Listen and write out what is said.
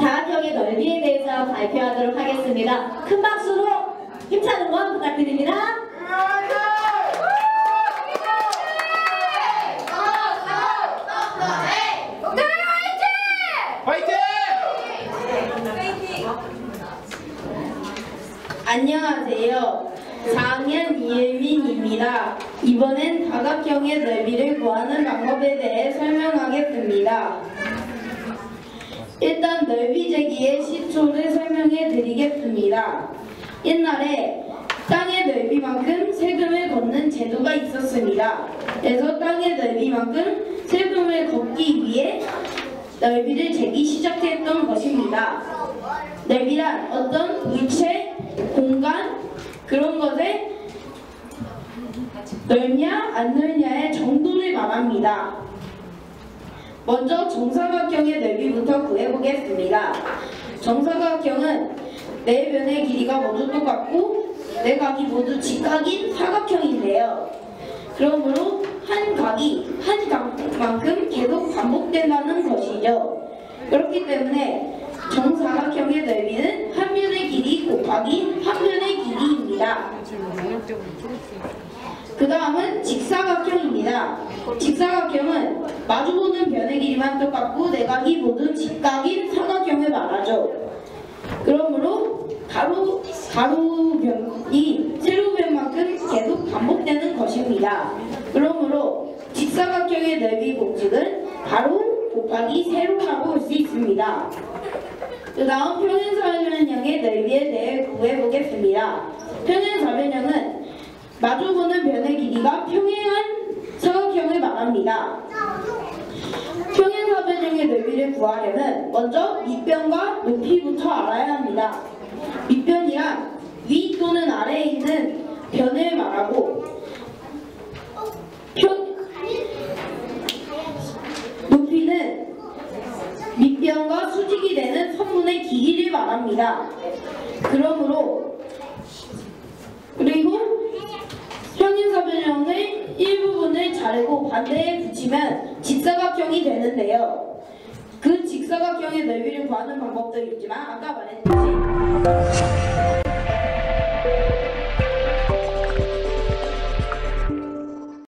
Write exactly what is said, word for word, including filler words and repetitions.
사각형의 넓이에 대해서 발표하도록 하겠습니다. 큰 박수로 힘찬 응원 부탁드립니다. 안녕하세요. 사 학년 이예민입니다. 이번엔 다각형의 넓이를 구하는 방법에 대해 설명하겠습니다. 일단 넓이 재기의 시초를 설명해 드리겠습니다. 옛날에 땅의 넓이만큼 세금을 걷는 제도가 있었습니다. 그래서 땅의 넓이만큼 세금을 걷기 위해 넓이를 재기 시작했던 것입니다. 넓이란 어떤 물체, 공간, 그런 것에 넓냐 안 넓냐의 정도를 말합니다. 먼저 정사각형의 넓이부터 구해보겠습니다. 정사각형은 네 변의 길이가 모두 똑같고 네 각이 모두 직각인 사각형인데요. 그러므로 한 각이 한 각만큼 계속 반복된다는 것이죠. 그렇기 때문에 정사각형의 넓이는 한 변의 길이 곱하기 한 변의 길이입니다. 그 다음은 직사각형입니다. 직사각형은 마주보는 변의 길이만 똑같고 내각이 모두 직각인 사각형을 말하죠. 그러므로 가로, 가로변이 세로변만큼 계속 반복되는 것입니다. 그러므로 직사각형의 넓이 공식은 가로 곱하기 세로라고 볼 수 있습니다. 그 다음 평행사변형의 넓이에 대해 구해보겠습니다. 평행사변형은 마주보는 변의 길이가 평행한 사각형을 말합니다. 평행사변형의 넓이를 구하려면 먼저 밑변과 높이부터 알아야 합니다. 밑변이란 위 또는 아래에 있는 변을 말하고 평, 높이는 밑변과 수직이 되는 선문의 길이를 말합니다. 그러므로 그리고 평행사변형의 일부분을 자르고 반대에 붙이면 직사각형이 되는데요. 그 직사각형의 넓이를 구하는 방법도 있지만 아까 말했듯이